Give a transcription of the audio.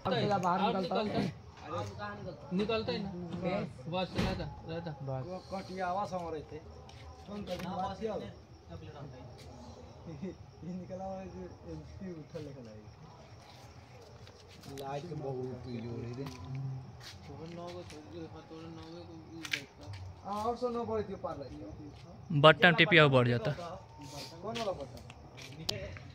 बाहर निकलता है ना बस रहता बस कटिया आवाज हम रहते कौन कर बात किया ये निकला हुआ जो एमपी उठल लेकर आई लाइट के बहुत जोर है रे और सुनो पड़ी थी पार लगी बटन टिपिया बढ़ जाता कौन वाला बटन